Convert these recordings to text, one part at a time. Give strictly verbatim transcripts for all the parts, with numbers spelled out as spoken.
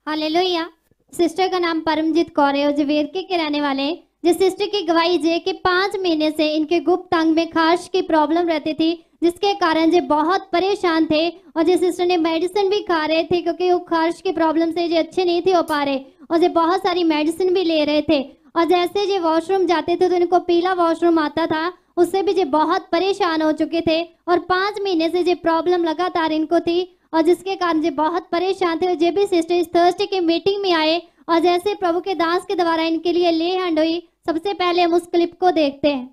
Hallelujah. Sister का नाम परमजीत कौर है और जो वेरके के रहने वाले हैं। जिस सिस्टर की गवाही जे कि पाँच महीने से इनके गुप्त अंग में खारिश की प्रॉब्लम रहती थी, जिसके कारण जे बहुत परेशान थे और जिस सिस्टर ने मेडिसिन भी खा रहे थे क्योंकि वो खारिश की प्रॉब्लम से जे अच्छे नहीं थे हो पा रहे और जे बहुत सारी मेडिसिन भी ले रहे थे और जैसे जे वॉशरूम जाते थे तो इनको पीला वॉशरूम आता था, उससे भी जे बहुत परेशान हो चुके थे और पाँच महीने से जे प्रॉब्लम लगातार इनको थी और जिसके कारण जे बहुत परेशान थे और जे भी सिस्टर इस थर्सडे के मीटिंग में आए और जैसे प्रभु के दास के द्वारा इनके लिए ले हैंड हुई। सबसे पहले हम उस क्लिप को देखते हैं।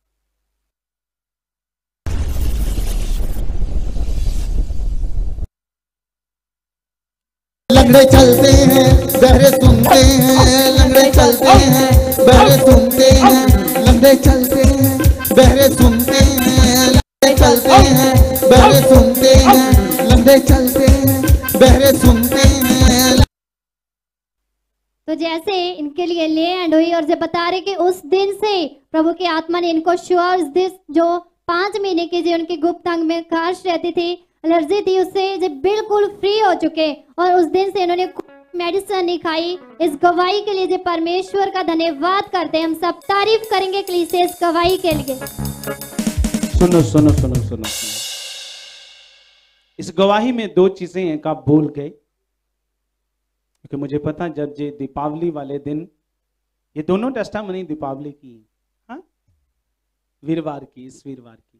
लंगड़े चलते हैं बहरे सुनते हैं, लंगड़े चलते हैं बहरे सुनते हैं, लंगड़े चलते हैं बहरे सुनते हैं, लंगड़े चलते हैं बहरे सुनते हैं, लंगड़े चलते हैं बहरे सुनते हैं। तो जैसे इनके लिए ले एंड हुई और जब बता रहे कि उस दिन से प्रभु की आत्मा ने इनको श्योर दिस जो पांच महीने के जो उनके गुप्त अंग में खारिश रहती थी, एलर्जी थी, उससे जब बिल्कुल फ्री हो चुके और उस दिन से इन्होंने मेडिसिन नहीं खाई। इस गवाही के लिए जो परमेश्वर का धन्यवाद करते हैं, हम सब तारीफ करेंगे कलीसिया इस गवाही के लिए। सुनो सुनो सुनो सुनो सुनो इस गवाही में दो चीजें हैं का बोल गए, क्योंकि मुझे पता जब ये दीपावली वाले दिन, ये दोनों टेस्टामनी दीपावली की, हाँ वीरवार की, इस वीरवार की,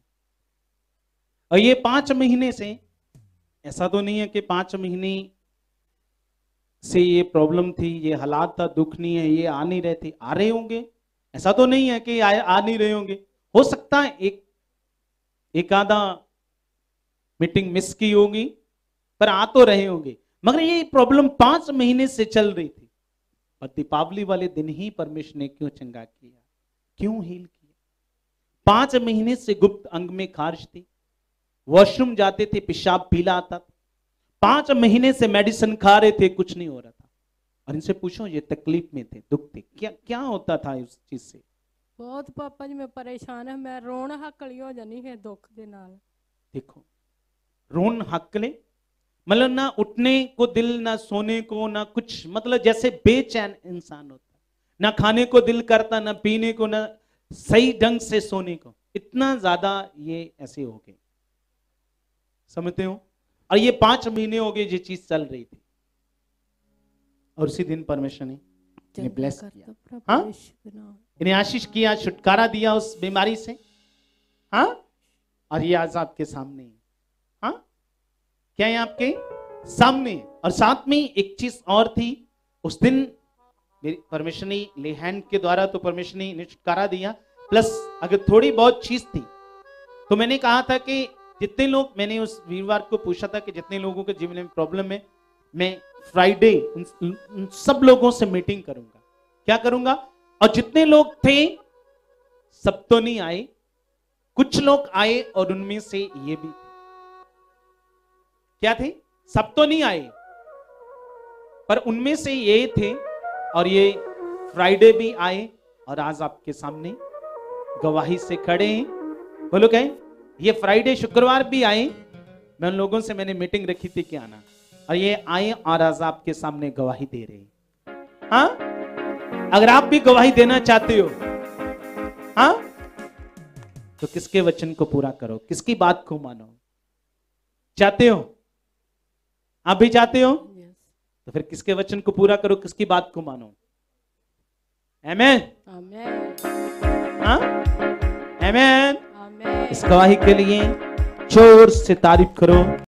और ये पांच महीने से, ऐसा तो नहीं है कि पांच महीने से ये प्रॉब्लम थी, ये हालात था, दुख नहीं है, ये आ नहीं रहे थे, आ रहे होंगे, ऐसा तो नहीं है कि आ, आ नहीं रहे होंगे। हो सकता है एक एक आधा मीटिंग मिस की होगी, पर आ तो रहे होंगे, मगर ये प्रॉब्लम पांच महीने से चल रही थी। और दीपावली वाले दिन ही परमेश्वर ने क्यों चंगा किया, क्यों हील किया? पांच महीने से गुप्त अंग में खारिश थी, वॉशरूम जाते थे पेशाब पीला आता था, पांच महीने से मेडिसिन खा रहे थे, कुछ नहीं हो रहा था। और इनसे पूछो, ये तकलीफ में थे, दुख थे, क्या क्या होता था उस चीज से? बहुत पापा जी मैं परेशान है, मैं रोन हकली हो जानी है दुख दे नाल। देखो रोन हकले मतलब ना उठने को दिल, ना सोने को, ना कुछ, मतलब जैसे बेचैन इंसान होता, ना खाने को दिल करता, ना पीने को, ना सही ढंग से सोने को, इतना ज्यादा ये ऐसे हो गए, समझते हो? और ये पांच महीने हो गए ये चीज चल रही थी, और उसी दिन परमेश्वर ने इन्हें ब्लेस किया, हाँ इन्हें आशीष किया, छुटकारा दिया उस बीमारी से, हाँ। और ये आज आपके सामने, हाँ क्या है आपके सामने। और साथ में एक चीज और थी, उस दिन परमेश्वर ने ले हैंड के द्वारा तो परमेश्वर ने इन्हें छुटकारा दिया, प्लस अगर थोड़ी बहुत चीज थी तो मैंने कहा था कि जितने लोग, मैंने उस वीरवार को पूछा था कि जितने लोगों के जीवन में प्रॉब्लम है, मैं फ्राइडे उन, उन सब लोगों से मीटिंग करूंगा। क्या करूंगा? और जितने लोग थे सब तो नहीं आए, कुछ लोग आए और उनमें से ये भी थे। क्या थे? सब तो नहीं आए, पर उनमें से ये थे, और ये फ्राइडे भी आए और आज आपके सामने गवाही से खड़े हैं। बोलो कहें, ये फ्राइडे शुक्रवार भी आए, मैं उन लोगों से मैंने मीटिंग रखी थी कि आना, और ये आए और आज आपके सामने गवाही दे रहे हैं। हाँ, अगर आप भी गवाही देना चाहते हो, हाँ, तो किसके वचन को पूरा करो, किसकी बात को मानो। चाहते हो? आप भी चाहते हो? तो फिर किसके वचन को पूरा करो, किसकी बात को मानो। आमेन, आमेन, हाँ आमेन। इस गवाही के लिए जोर से तारीफ करो।